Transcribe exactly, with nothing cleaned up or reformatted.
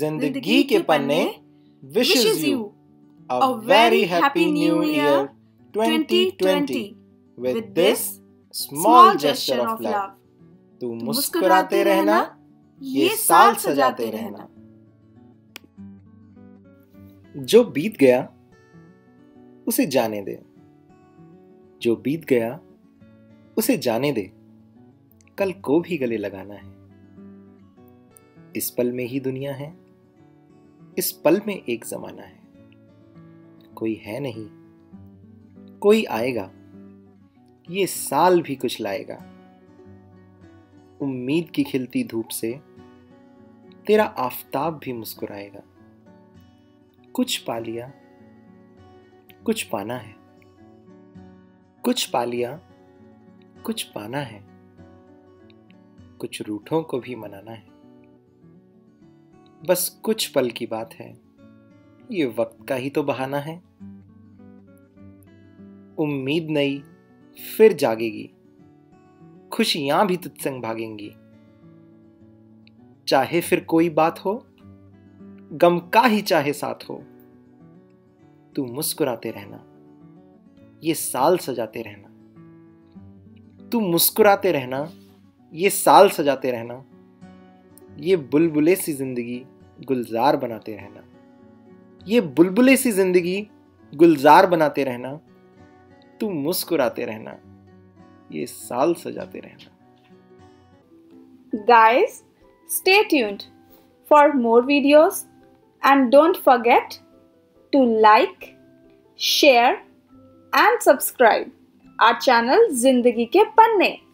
जिंदगी के पन्ने wishes you a very happy new year twenty twenty with this small gesture of love. तू मुस्कुराते रहना, ये साल सजाते रहना। जो बीत गया उसे जाने दे, जो बीत गया उसे जाने दे, कल को भी गले लगाना है। इस पल में ही दुनिया है, इस पल में एक जमाना है। कोई है नहीं, कोई आएगा, ये साल भी कुछ लाएगा। उम्मीद की खिलती धूप से तेरा आफताब भी मुस्कुराएगा। कुछ पा लिया, कुछ पाना है, कुछ पा लिया, कुछ पाना है, कुछ रूठों को भी मनाना है। बस कुछ पल की बात है, ये वक्त का ही तो बहाना है। उम्मीद नई फिर जागेगी, खुशियां भी तुझ संग भागेंगी। चाहे फिर कोई बात हो, गम का ही चाहे साथ हो, तू मुस्कुराते रहना, ये साल सजाते रहना। तू मुस्कुराते रहना, ये साल सजाते रहना। ये बुलबुले सी जिंदगी गुलजार बनाते रहना, ये बुलबुले सी जिंदगी गुलजार बनाते रहना। तू मुस्कुराते रहना, ये साल सजाते रहना। Guys, stay tuned for more videos and don't forget to like, share and subscribe our channel Zindagi Ke Panne.